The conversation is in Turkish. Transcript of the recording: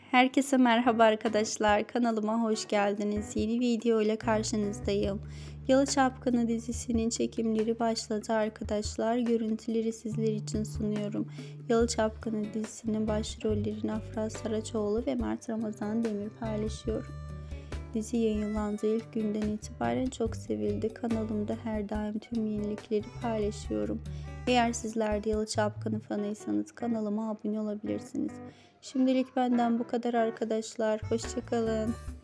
Herkese merhaba arkadaşlar, kanalıma hoş geldiniz. Yeni video ile karşınızdayım. Yalı Çapkını dizisinin çekimleri başladı arkadaşlar. Görüntüleri sizler için sunuyorum. Yalı Çapkını dizisinin başrollerini Afra Saraçoğlu ve Mert Ramazan Demir paylaşıyor. Dizi yayınlandığı ilk günden itibaren çok sevildi. Kanalımda her daim tüm yenilikleri paylaşıyorum. Eğer sizler de Yalı Çapkını fanıysanız kanalıma abone olabilirsiniz. Şimdilik benden bu kadar arkadaşlar. Hoşça kalın.